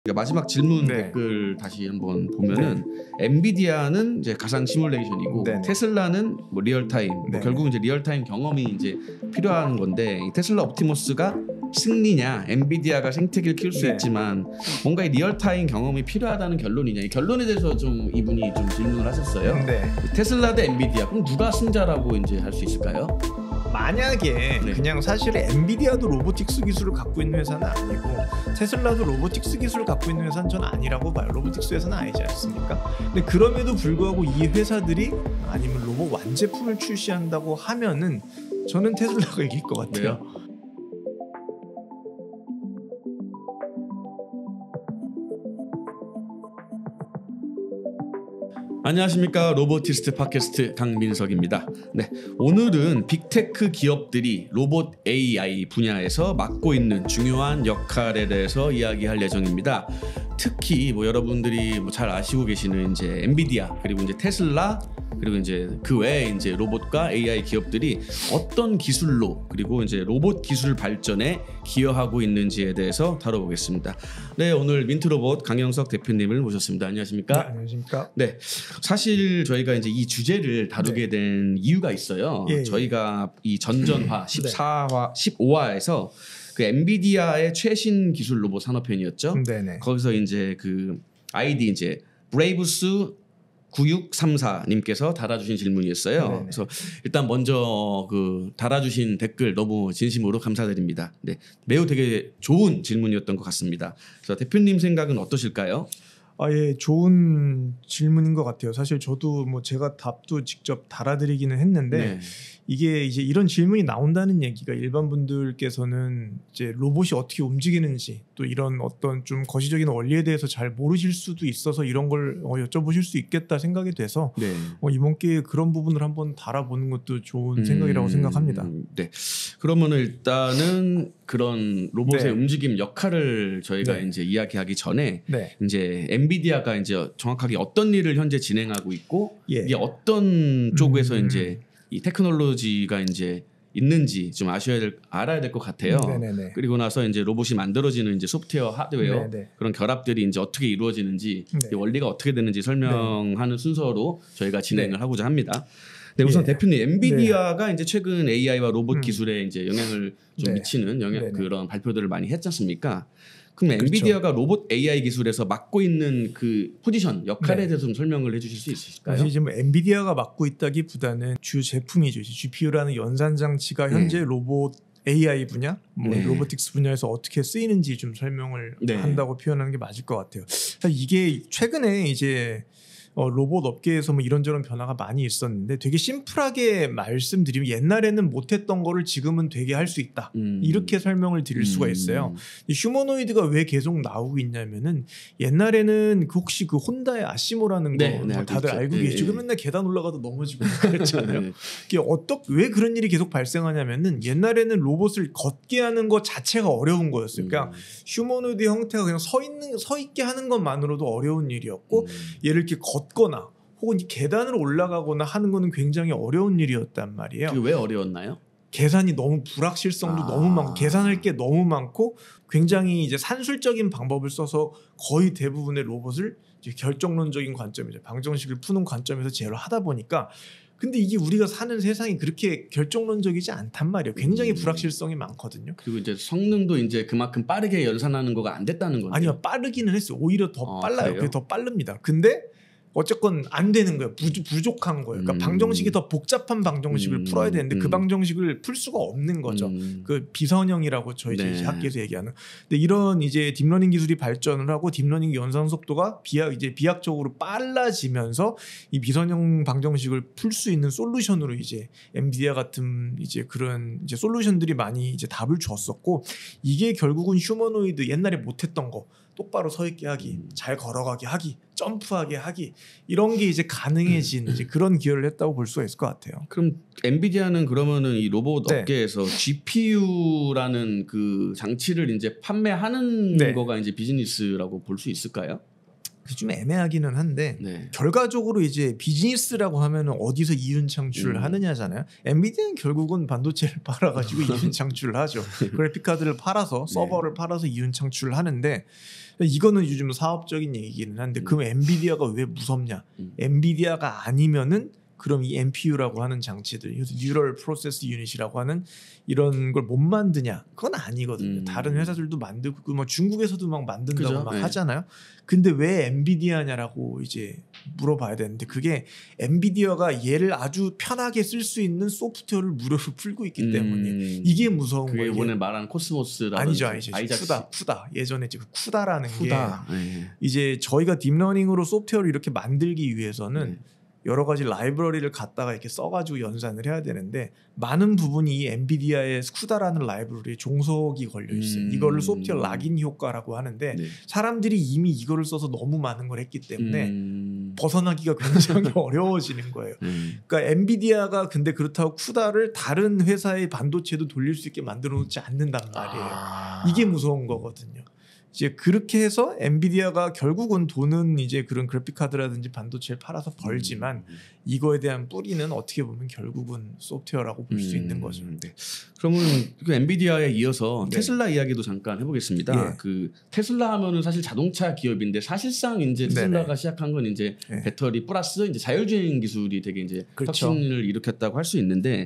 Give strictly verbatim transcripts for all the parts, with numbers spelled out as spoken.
그러니까 마지막 질문 네. 댓글 다시 한번 보면은 네. 엔비디아는 이제 가상 시뮬레이션이고 네네. 테슬라는 뭐 리얼타임, 뭐 결국 이제 리얼타임 경험이 이제 필요한 건데 테슬라 옵티머스가 승리냐, 엔비디아가 생태계를 키울 수 네. 있지만 뭔가 이 리얼타임 경험이 필요하다는 결론이냐, 이 결론에 대해서 좀 이분이 좀 질문을 하셨어요. 네. 테슬라 대 엔비디아, 그럼 누가 승자라고 이제 할 수 있을까요? 만약에 네. 그냥 사실 엔비디아도 로보틱스 기술을 갖고 있는 회사는 아니고 테슬라도 로보틱스 기술을 갖고 있는 회사는 저는 아니라고 봐요. 로보틱스 회사는 아니지 않습니까? 근데 그럼에도 불구하고 이 회사들이 아니면 로봇 완제품을 출시한다고 하면은 저는 테슬라가 이길 것 같아요. 네. 안녕하십니까. 로보티스트 팟캐스트 강민석입니다. 네, 오늘은 빅테크 기업들이 로봇 에이아이 분야에서 맡고 있는 중요한 역할에 대해서 이야기할 예정입니다. 특히 뭐 여러분들이 뭐 잘 아시고 계시는 이제 엔비디아 그리고 이제 테슬라 그리고 이제 그 외에 이제 로봇과 에이아이 기업들이 어떤 기술로 그리고 이제 로봇 기술 발전에 기여하고 있는지에 대해서 다뤄보겠습니다. 네, 오늘 민트로봇 강영석 대표님을 모셨습니다. 안녕하십니까? 네, 안녕하십니까? 네, 사실 저희가 이제 이 주제를 다루게 네. 된 이유가 있어요. 예, 예. 저희가 이 전전화 십사 화, 십오 화에서 그 엔비디아의 최신 기술 로봇 산업편이었죠. 네네. 거기서 이제 그 아이디 이제 브레이브스 구육삼사 님께서 달아주신 질문이었어요. 네네. 그래서 일단 먼저 그 달아주신 댓글 너무 진심으로 감사드립니다. 네, 매우 되게 좋은 질문이었던 것 같습니다. 그래서 대표님 생각은 어떠실까요? 아, 예, 좋은 질문인 것 같아요. 사실 저도 뭐 제가 답도 직접 달아드리기는 했는데 네. 이게 이제 이런 질문이 나온다는 얘기가 일반 분들께서는 이제 로봇이 어떻게 움직이는지 또 이런 어떤 좀 거시적인 원리에 대해서 잘 모르실 수도 있어서 이런 걸 어, 여쭤보실 수 있겠다 생각이 돼서 네. 어, 이번 기회에 그런 부분을 한번 달아보는 것도 좋은 음, 생각이라고 생각합니다. 네, 그러면 일단은 그런 로봇의 네. 움직임 역할을 저희가 네. 이제 이야기하기 전에 네. 이제 엔비디아가 이제 정확하게 어떤 일을 현재 진행하고 있고 예. 이게 어떤 쪽에서 음. 이제 이 테크놀로지가 이제 있는지 좀 아셔야 될, 알아야 될 것 같아요. 네네네. 그리고 나서 이제 로봇이 만들어지는 이제 소프트웨어, 하드웨어 네네. 그런 결합들이 이제 어떻게 이루어지는지 네. 이 원리가 어떻게 되는지 설명하는 네. 순서로 저희가 진행을 네. 하고자 합니다. 네, 우선 예. 대표님, 엔비디아가 네. 이제 최근 에이아이와 로봇 음. 기술에 이제 영향을 좀 네. 미치는 영향 네네. 그런 발표들을 많이 했지 않습니까? 그럼 그렇죠. 엔비디아가 로봇 에이아이 기술에서 맡고 있는 그 포지션 역할에 네. 대해서 좀 설명을 해주실 수 있으실까요? 사실 지금 엔비디아가 맡고 있다기보다는 주 제품이죠. 지피유라는 연산 장치가 현재 네. 로봇 에이아이 분야, 뭐 네. 로보틱스 분야에서 어떻게 쓰이는지 좀 설명을 네. 한다고 표현하는 게 맞을 것 같아요. 이게 최근에 이제 어, 로봇 업계에서 뭐 이런저런 변화가 많이 있었는데 되게 심플하게 말씀드리면 옛날에는 못했던 거를 지금은 되게 할 수 있다. 음. 이렇게 설명을 드릴 음. 수가 있어요. 이 휴머노이드가 왜 계속 나오고 있냐면은 옛날에는 혹시 그 혼다의 아시모라는 네, 거 네, 다들 알고 네, 계시죠? 네. 맨날 계단 올라가도 넘어지고 그랬잖아요. 네. 이게 어떻게 왜 그런 일이 계속 발생하냐면은 옛날에는 로봇을 걷게 하는 것 자체가 어려운 거였어요. 그러니까 음. 휴머노이드 형태가 그냥 서 있는 서 있게 하는 것만으로도 어려운 일이었고 음. 얘를 이렇게 걷 걷거나 혹은 계단을 올라가거나 하는 거는 굉장히 어려운 일이었단 말이에요. 그게 왜 어려웠나요? 계산이 너무 불확실성도 아. 너무 많고 계산할 게 너무 많고 굉장히 이제 산술적인 방법을 써서 거의 대부분의 로봇을 이제 결정론적인 관점이죠. 방정식을 푸는 관점에서 제어를 하다 보니까 근데 이게 우리가 사는 세상이 그렇게 결정론적이지 않단 말이에요. 굉장히 음. 불확실성이 많거든요. 그리고 이제 성능도 이제 그만큼 빠르게 연산하는 거가 안 됐다는 거죠. 아니요, 빠르기는 했어요. 오히려 더 아, 빨라요. 그게 더 빠릅니다. 근데 어쨌건 안 되는 거예요. 부족, 부족한 거예요. 그러니까 음. 방정식이 더 복잡한 방정식을 음. 풀어야 되는데 음. 그 방정식을 풀 수가 없는 거죠. 음. 그 비선형이라고 저희 네. 학계에서 얘기하는. 근데 이런 이제 딥러닝 기술이 발전을 하고 딥러닝 연산 속도가 비약 이제 비약적으로 빨라지면서 이 비선형 방정식을 풀 수 있는 솔루션으로 이제 엔비디아 같은 이제 그런 이제 솔루션들이 많이 이제 답을 줬었고 이게 결국은 휴머노이드 옛날에 못했던 거. 똑바로 서 있게 하기, 음. 잘 걸어가게 하기, 점프하게 하기 이런 게 이제 가능해진 이제 그런 기여를 했다고 볼 수가 있을 것 같아요. 그럼 엔비디아는 그러면은 이 로봇 네. 업계에서 지피유라는 그 장치를 이제 판매하는 네. 거가 이제 비즈니스라고 볼 수 있을까요? 좀 애매하기는 한데 네. 결과적으로 이제 비즈니스라고 하면은 어디서 이윤 창출을 음. 하느냐잖아요. 엔비디아는 결국은 반도체를 팔아가지고 이윤 창출을 하죠. 그래픽 카드를 팔아서 서버를 네. 팔아서 이윤 창출을 하는데 이거는 요즘 사업적인 얘기기는 한데 음. 그럼 엔비디아가 왜 무섭냐? 음. 엔비디아가 아니면은 그럼 이 엠피유라고 하는 장치들, 뉴럴 프로세스 유닛이라고 하는 이런 걸 못 만드냐? 그건 아니거든요. 음. 다른 회사들도 만들고 뭐 중국에서도 막 만든다고 그죠? 막 네. 하잖아요. 근데 왜 엔비디아냐라고 이제 물어봐야 되는데 그게 엔비디아가 얘를 아주 편하게 쓸 수 있는 소프트웨어를 무료로 풀고 있기 음. 때문에 이게 무서운 그게 거예요. 그게 이번에 말한 코스모스라는 아니죠, 아니죠. 쿠다, 쿠다. 예전에 그 쿠다라는 쿠다. 게 네. 이제 저희가 딥러닝으로 소프트웨어를 이렇게 만들기 위해서는 네. 여러 가지 라이브러리를 갖다가 이렇게 써가지고 연산을 해야 되는데 많은 부분이 이 엔비디아의 쿠다라는 라이브러리에 종속이 걸려 있어요. 음. 이거를 소프트웨어 락인 효과라고 하는데 네. 사람들이 이미 이거를 써서 너무 많은 걸 했기 때문에 음. 벗어나기가 굉장히 어려워지는 거예요. 음. 그러니까 엔비디아가 근데 그렇다고 쿠다를 다른 회사의 반도체도 돌릴 수 있게 만들어 놓지 않는단 말이에요. 아. 이게 무서운 거거든요. 이제 그렇게 해서 엔비디아가 결국은 돈은 이제 그런 그래픽 카드라든지 반도체를 팔아서 벌지만 음. 이거에 대한 뿌리는 어떻게 보면 결국은 소프트웨어라고 볼 수 음. 있는 거죠. 네. 그러면 그 엔비디아에 이어서 네. 테슬라 이야기도 잠깐 해보겠습니다. 예. 그 테슬라 하면은 사실 자동차 기업인데 사실상 이제 테슬라가 네네. 시작한 건 이제 예. 배터리 플러스 이제 자율주행 기술이 되게 이제 그렇죠. 혁신을 일으켰다고 할 수 있는데.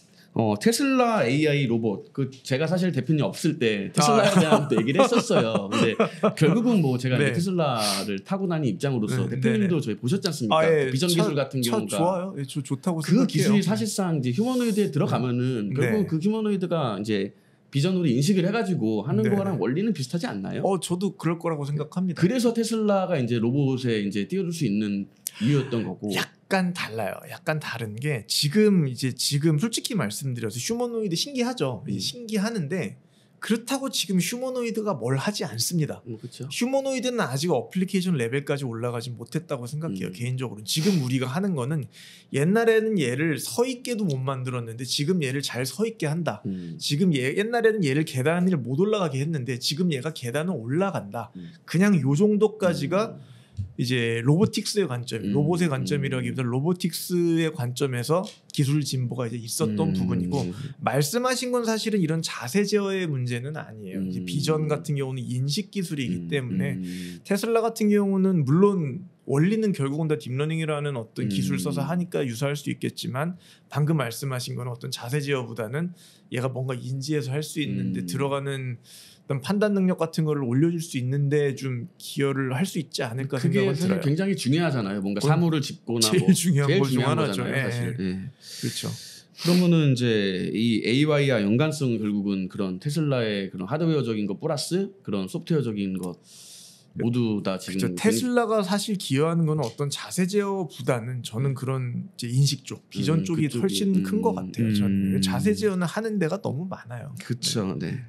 어 테슬라 에이아이 로봇 그 제가 사실 대표님 없을 때 테슬라에 아. 대한 또 얘기를 했었어요. 근데 결국은 뭐 제가 네. 테슬라를 타고 다닌 입장으로서 네. 대표님도 저희 보셨지 않습니까? 아, 예. 비전 차, 기술 같은 차 경우가 좋아요. 예, 저 좋다고 그 생각해요. 기술이 사실상 이제 휴머노이드에 들어가면은 네. 결국 네. 그 휴머노이드가 이제 비전으로 인식을 해가지고 하는 네. 거랑 원리는 비슷하지 않나요? 어 저도 그럴 거라고 생각합니다. 그래서 테슬라가 이제 로봇에 이제 뛰어들 수 있는 이유였던 거고. 약간 달라요. 약간 다른 게 지금 이제 지금 솔직히 말씀드려서 휴머노이드 신기하죠. 음. 신기하는데 그렇다고 지금 휴머노이드가 뭘 하지 않습니다. 음, 그렇죠. 휴머노이드는 아직 어플리케이션 레벨까지 올라가지 못했다고 생각해요. 음. 개인적으로는. 지금 우리가 하는 거는 옛날에는 얘를 서 있게도 못 만들었는데 지금 얘를 잘 서 있게 한다. 음. 지금 얘, 옛날에는 얘를 계단을 못 올라가게 했는데 지금 얘가 계단을 올라간다. 음. 그냥 요 정도까지가 음. 이제 로보틱스의 관점, 음, 로봇의 관점이라기보다 음. 로보틱스의 관점에서 기술 진보가 이제 있었던 음, 부분이고 음. 말씀하신 건 사실은 이런 자세 제어의 문제는 아니에요. 음. 이제 비전 같은 경우는 인식 기술이기 음, 때문에 음. 테슬라 같은 경우는 물론 원리는 결국은 다 딥러닝이라는 어떤 음. 기술 써서 하니까 유사할 수 있겠지만 방금 말씀하신 건 어떤 자세 제어보다는 얘가 뭔가 인지해서 할 수 있는데 음. 들어가는 어떤 판단 능력 같은 거를 올려줄 수 있는데 좀 기여를 할 수 있지 않을까 생각이 들어요. 그게 굉장히 중요하잖아요. 뭔가 사물을 짚거나 제일 뭐 중요한 제일 것 중 하나죠. 거잖아요, 사실. 예. 예. 그렇죠. 그러면은 이제 이 에이아이와 연관성 결국은 그런 테슬라의 그런 하드웨어적인 것 플러스 그런 소프트웨어적인 것 모두 다 지금 그렇죠. 테슬라가 사실 기여하는 건 어떤 자세 제어보다는 저는 그런 이제 인식 쪽, 비전 음, 쪽이 그쪽이, 훨씬 음, 큰 것 같아요. 음, 저는 자세 제어는 하는 데가 너무 많아요. 그렇죠. 네. 네.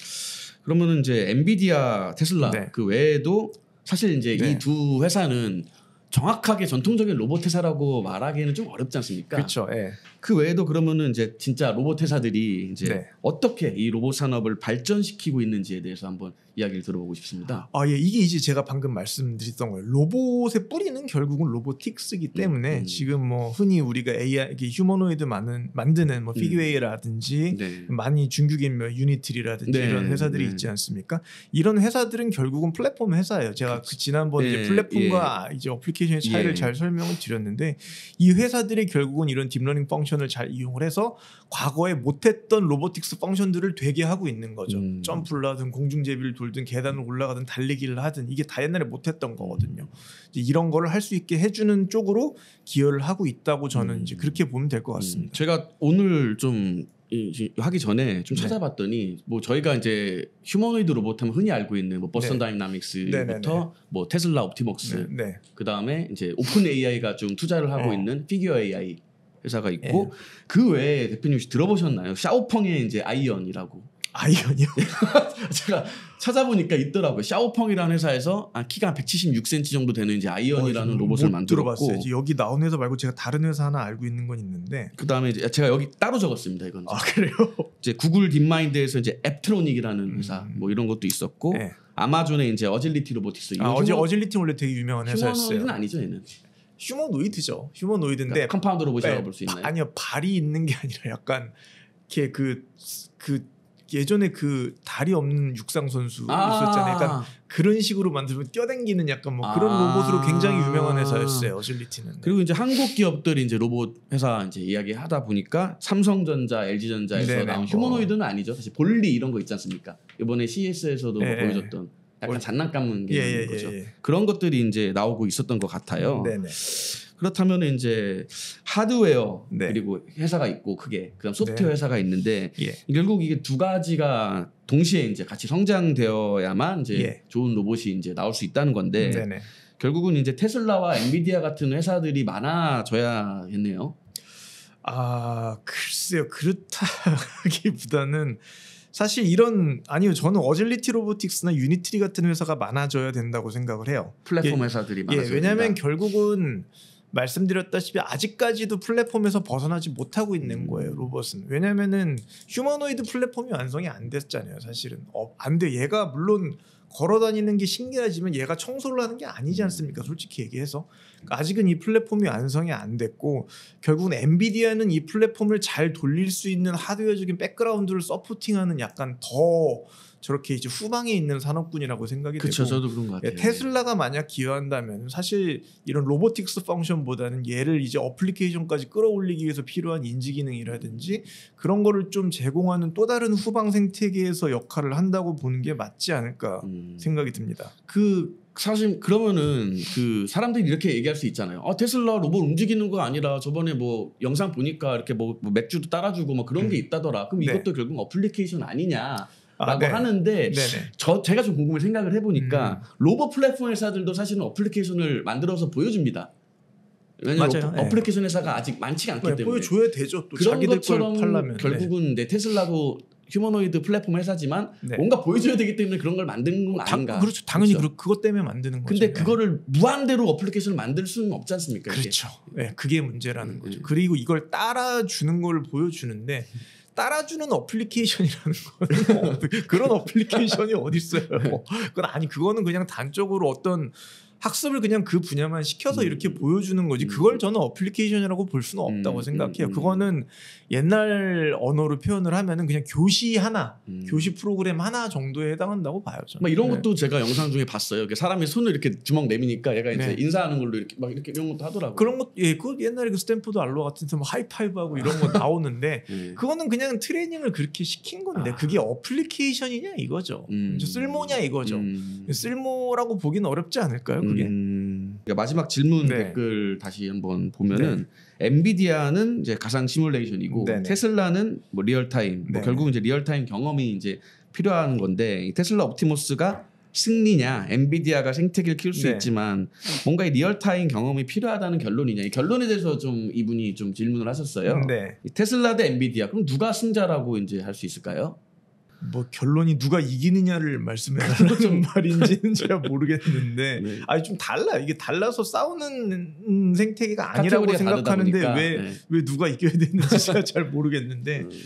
그러면은 이제 엔비디아, 테슬라 네. 그 외에도 사실 이제 네. 이 두 회사는 정확하게 전통적인 로봇 회사라고 말하기에는 좀 어렵지 않습니까? 그렇죠. 예. 그 외에도 그러면은 이제 진짜 로봇 회사들이 이제 네. 어떻게 이 로봇 산업을 발전시키고 있는지에 대해서 한번 이야기를 들어보고 싶습니다. 아, 예, 이게 이제 제가 방금 말씀드렸던 거예요. 로봇의 뿌리는 결국은 로보틱스이기 때문에 음, 음. 지금 뭐 흔히 우리가 에이아이, 휴머노이드 많은, 만드는 뭐 피규어라든지 음. 네. 많이 중국인 뭐 유니트리라든지 네. 이런 회사들이 네. 있지 않습니까? 이런 회사들은 결국은 플랫폼 회사예요. 제가 그렇죠. 그 지난번 네. 이제 플랫폼과 예. 이제 어플리케이션의 차이를 예. 잘 설명을 드렸는데 이 회사들이 결국은 이런 딥러닝 펑션을 잘 이용을 해서 과거에 못했던 로보틱스 펑션들을 되게 하고 있는 거죠. 음. 점프를 하든 공중제비를 돌든 계단을 올라가든 달리기를 하든 이게 다 옛날에 못했던 거거든요. 이제 이런 거를 할 수 있게 해주는 쪽으로 기여를 하고 있다고 저는 음. 이제 그렇게 보면 될 것 같습니다. 음. 제가 오늘 좀 하기 전에 좀 네. 찾아봤더니 뭐 저희가 이제 휴머노이드 로봇 하면 흔히 알고 있는 뭐 버슨 네. 다이나믹스부터 네, 네, 네. 뭐 테슬라 옵티먹스 네, 네. 그 다음에 이제 오픈 에이아이가 좀 투자를 하고 어. 있는 피규어 에이아이 회사가 있고 네. 그 외에 대표님 혹시 들어보셨나요? 샤오펑의 이제 아이언이라고. 아이언이요? 제가 찾아보니까 있더라고요. 샤오펑이라는 회사에서 아, 키가 백칠십육 센티미터 정도 되는 이제 아이언이라는 어, 로봇을 만들었고 여기 나온 회사 말고 제가 다른 회사 하나 알고 있는 건 있는데 그 다음에 이제 제가 여기 따로 적었습니다. 이건 아 그래요? 이제 구글 딥마인드에서 이제 앱트로닉이라는 회사 음. 뭐 이런 것도 있었고 네. 아마존의 이제 어질리티 로보틱스. 아, 어지 어질리티 원래 되게 유명한 회사였어요. 휴머노이드는 아니죠, 얘는. 휴머노이드죠. 휴머노이드인데 그러니까 컴파운드 로봇이라고 볼 수 있나요? 아니요, 발이 있는 게 아니라 약간 이렇게 그 그 예전에 그 다리 없는 육상 선수 아~ 있었잖아요. 약간 그런 식으로 만들면 뛰어댕기는 약간 뭐 그런 아~ 로봇으로 굉장히 유명한 회사였어요. 어질리티는. 그리고 이제 한국 기업들이 이제 로봇 회사 이제 이야기하다 보니까 삼성전자, 엘지전자에서 네네. 나온 휴머노이드는 아니죠. 사실 볼리 이런 거 있지 않습니까? 이번에 씨이에스에서도 네. 보여줬던 약간 어, 장난감 예, 예, 거죠. 예, 예. 그런 것들이 이제 나오고 있었던 것 같아요. 네네. 그렇다면 이제 하드웨어 네. 그리고 회사가 있고 크게 그다음 소프트웨어 네. 회사가 있는데 예. 결국 이게 두 가지가 동시에 이제 같이 성장되어야만 이제 예. 좋은 로봇이 이제 나올 수 있다는 건데 네네. 결국은 이제 테슬라와 엔비디아 같은 회사들이 많아져야겠네요. 아 글쎄요, 그렇다기보다는 사실 이런 아니요 저는 어질리티 로보틱스나 유니트리 같은 회사가 많아져야 된다고 생각을 해요. 플랫폼 예, 회사들이 많아져야 예, 왜냐하면 된다. 결국은 말씀드렸다시피 아직까지도 플랫폼에서 벗어나지 못하고 있는 거예요. 로봇은. 왜냐면은 휴머노이드 플랫폼이 완성이 안 됐잖아요. 사실은 어, 안 돼. 얘가 물론 걸어다니는 게 신기하지만 얘가 청소를 하는 게 아니지 않습니까? 솔직히 얘기해서. 그러니까 아직은 이 플랫폼이 완성이 안 됐고 결국은 엔비디아는 이 플랫폼을 잘 돌릴 수 있는 하드웨어적인 백그라운드를 서포팅하는 약간 더 저렇게 이제 후방에 있는 산업군이라고 생각이 그쵸, 되고 저도 그런 것 같아요. 테슬라가 만약 기여한다면 사실 이런 로보틱스 펑션보다는 얘를 이제 어플리케이션까지 끌어올리기 위해서 필요한 인지 기능이라든지 그런 거를 좀 제공하는 또 다른 후방 생태계에서 역할을 한다고 보는 게 맞지 않을까 음. 생각이 듭니다. 그 사실 그러면은 그 사람들이 이렇게 얘기할 수 있잖아요. 아, 테슬라 로봇 움직이는 거 아니라 저번에 뭐 영상 보니까 이렇게 뭐, 뭐 맥주도 따라주고 뭐 그런 음. 게 있다더라. 그럼 네. 이것도 결국 어플리케이션 아니냐? 라고 아, 네. 하는데 네네. 저 제가 좀 궁금해 생각을 해보니까 음. 로봇 플랫폼 회사들도 사실은 어플리케이션을 만들어서 보여줍니다. 왜냐하면 맞아요. 어, 어플리케이션 회사가 아직 많지가 않기 네, 때문에 보여줘야 되죠. 또 그런 자기들 것처럼 걸 팔려면. 결국은 네. 테슬라도 휴머노이드 플랫폼 회사지만 네. 뭔가 보여줘야 되기 때문에 그런 걸 만드는 건 아닌가. 당, 그렇죠. 당연히 그렇죠? 그것 때문에 만드는 거죠. 근데 그거를 무한대로 어플리케이션을 만들 수는 없지 않습니까? 그렇죠. 이게? 네, 그게 문제라는 음, 거죠. 음. 그리고 이걸 따라주는 걸 보여주는데 따라주는 어플리케이션이라는 거는 그런 어플리케이션이 어디 있어요? 그건 아니 그거는 그냥 단적으로 어떤 학습을 그냥 그 분야만 시켜서 음. 이렇게 보여주는 거지 그걸 저는 어플리케이션이라고 볼 수는 없다고 음. 생각해요. 음. 그거는 옛날 언어로 표현을 하면은 그냥 교시 하나, 음. 교시 프로그램 하나 정도에 해당한다고 봐요. 저는. 막 이런 것도 네. 제가 영상 중에 봤어요. 사람이 손을 이렇게 주먹 내미니까 얘가 이제 네. 인사하는 걸로 이렇게 막 이렇게 이런 것도 하더라고요. 그런 것, 예, 그 옛날에 그 스탠포드 알로 같은 데서 뭐 하이파이브하고 이런 거 나오는데 네. 그거는 그냥 트레이닝을 그렇게 시킨 건데 아. 그게 어플리케이션이냐 이거죠. 음. 쓸모냐 이거죠. 음. 쓸모라고 보기는 어렵지 않을까요? 그게. 음. 그러니까 마지막 질문 네. 댓글 다시 한번 보면은 네. 엔비디아는 이제 가상 시뮬레이션이고 네네. 테슬라는 뭐 리얼타임. 뭐 결국은 이제 리얼타임 경험이 이제 필요한 건데 테슬라 옵티머스가 승리냐, 엔비디아가 생태계를 키울 수 네. 있지만 뭔가 이 리얼타임 경험이 필요하다는 결론이냐. 이 결론에 대해서 좀 이분이 좀 질문을 하셨어요. 네. 테슬라 대 엔비디아. 그럼 누가 승자라고 이제 할 수 있을까요? 뭐 결론이 누가 이기느냐를 말씀해달라는 말인지는 잘 모르겠는데 네. 아니 좀 달라 이게 달라서 싸우는 생태계가 아니라고 생각하는데 왜, 네. 왜 누가 이겨야 되는지 제가 잘 모르겠는데 음.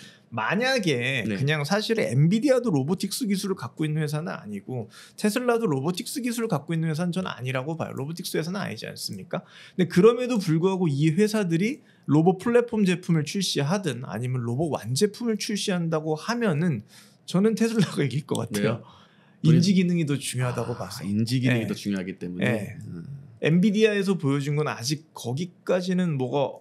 만약에 네. 그냥 사실은 엔비디아도 로보틱스 기술을 갖고 있는 회사는 아니고 테슬라도 로보틱스 기술을 갖고 있는 회사는 저는 아니라고 봐요. 로보틱스 회사는 아니지 않습니까? 근데 그럼에도 불구하고 이 회사들이 로봇 플랫폼 제품을 출시하든 아니면 로봇 완제품을 출시한다고 하면은 저는 테슬라가 이길 것 같아요. 왜요? 인지 기능이 더 중요하다고 아, 봐서. 인지 기능이 네. 더 중요하기 때문에. 네. 음. 엔비디아에서 보여준 건 아직 거기까지는 뭐가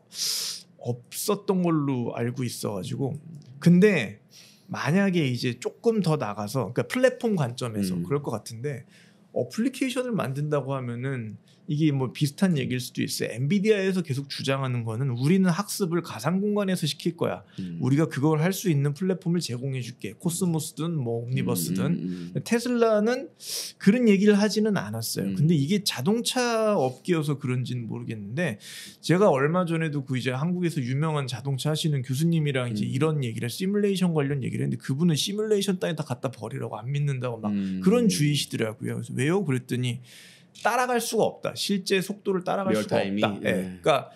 없었던 걸로 알고 있어가지고. 근데 만약에 이제 조금 더 나가서, 그러니까 플랫폼 관점에서 음. 그럴 것 같은데 어플리케이션을 만든다고 하면은 이게 뭐 비슷한 얘기일 수도 있어요. 엔비디아에서 계속 주장하는 거는 우리는 학습을 가상 공간에서 시킬 거야. 음. 우리가 그걸 할 수 있는 플랫폼을 제공해 줄게. 코스모스든 뭐 옴니버스든. 음, 음, 음. 테슬라는 그런 얘기를 하지는 않았어요. 음. 근데 이게 자동차 업계여서 그런지는 모르겠는데 제가 얼마 전에도 그 이제 한국에서 유명한 자동차 하시는 교수님이랑 이제 음. 이런 얘기를 시뮬레이션 관련 얘기를 했는데 그분은 시뮬레이션 따위다 갖다 버리라고 안 믿는다고 막 음. 그런 주의시더라고요. 그래서 왜요? 그랬더니 따라갈 수가 없다. 실제 속도를 따라갈 수가 없다. 네. 그러니까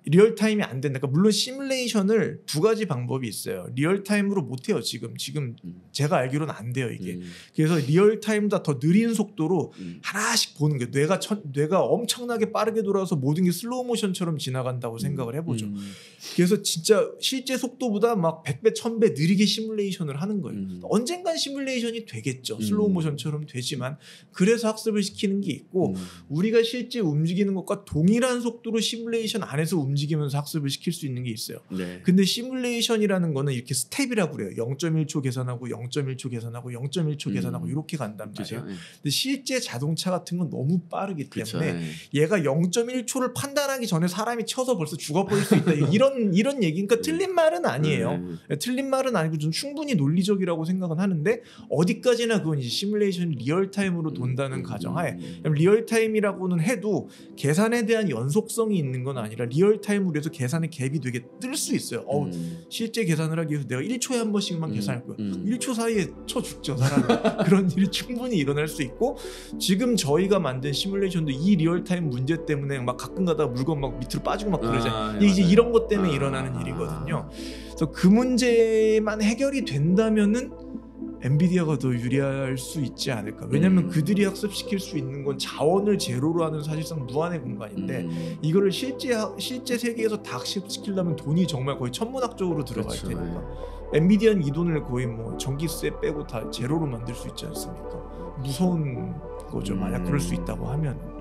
리얼타임이 안 된다. 그러니까 물론 시뮬레이션을 두 가지 방법이 있어요. 리얼타임으로 못해요. 지금 지금 음. 제가 알기로는 안 돼요 이게. 음. 그래서 리얼타임보다 더 느린 속도로 음. 하나씩 보는 게 뇌가 천, 뇌가 엄청나게 빠르게 돌아서 모든 게 슬로우 모션처럼 지나간다고 음. 생각을 해보죠. 음. 그래서 진짜 실제 속도보다 막 백 배, 천 배 느리게 시뮬레이션을 하는 거예요. 음. 언젠간 시뮬레이션이 되겠죠. 슬로우 모션처럼 되지만 그래서 학습을 시키는 게 있고 음. 우리가 실제 움직이는 것과 동일한 속도로 시뮬레이션 안에서 움직이면서 학습을 시킬 수 있는 게 있어요. 네. 근데 시뮬레이션이라는 거는 이렇게 스텝이라고 그래요. 영 점 일 초 계산하고 영 점 일 초 계산하고 영 점 일 초 음. 계산하고 이렇게 간단 말이에요. 네. 근데 실제 자동차 같은 건 너무 빠르기 때문에 네. 얘가 영 점 일 초를 판단하기 전에 사람이 쳐서 벌써 죽어버릴 수 있다. 이런 이런 얘기니까 네. 틀린 말은 아니에요. 네. 틀린 말은 아니고 좀 충분히 논리적이라고 생각은 하는데 어디까지나 그건 이제 시뮬레이션이 리얼타임으로 돈다는 음. 가정하에 리얼타임이라고는 해도 계산에 대한 연속성이 있는 건 아니라 리얼타임으로 해서 계산의 갭이 되게 뜰 수 있어요. 음. 어우, 실제 계산을 하기 위해서 내가 일 초에 한 번씩만 음. 계산할 거야. 음. 일 초 사이에 쳐 죽죠 사람이. 그런 일이 충분히 일어날 수 있고 지금 저희가 만든 시뮬레이션도 이 리얼타임 문제 때문에 막 가끔 가다가 물건 막 밑으로 빠지고 막 그러잖아요. 아, 이게 이제 이런 것 때문에 아, 일어나는 일이거든요. 그래서 그 문제만 해결이 된다면은 엔비디아가 더 유리할 수 있지 않을까. 왜냐하면 음. 그들이 학습시킬 수 있는 건 자원을 제로로 하는 사실상 무한의 공간인데 음. 이거를 실제 실제 세계에서 다 학습시키려면 돈이 정말 거의 천문학적으로 들어갈 그렇죠. 테니까 엔비디아는 이 돈을 거의 뭐 전기세 빼고 다 제로로 만들 수 있지 않습니까? 무서운 거죠. 만약 그럴 수 있다고 하면.